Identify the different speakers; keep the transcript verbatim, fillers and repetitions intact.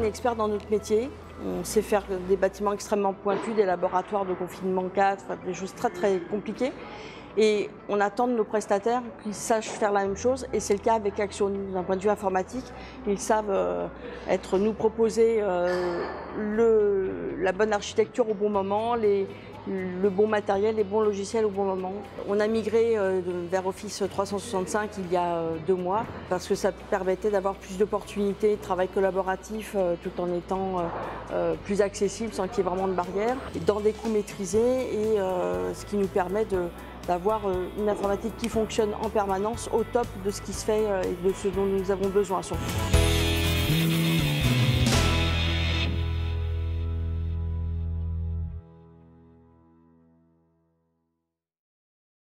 Speaker 1: expert dans notre métier. On sait faire des bâtiments extrêmement pointus, des laboratoires de confinement quatre, enfin, des choses très très compliquées. Et on attend de nos prestataires qu'ils sachent faire la même chose, et c'est le cas avec Axione. D'un point de vue informatique, ils savent euh, être, nous proposer euh, le, la bonne architecture au bon moment, les, le bon matériel, les bons logiciels au bon moment. On a migré euh, vers Office trois cent soixante-cinq il y a euh, deux mois, parce que ça permettait d'avoir plus d'opportunités de travail collaboratif euh, tout en étant euh, euh, plus accessible sans qu'il y ait vraiment de barrières, dans des coûts maîtrisés, et euh, ce qui nous permet de d'avoir une informatique qui fonctionne en permanence au top de ce qui se fait et de ce dont nous avons besoin surtout.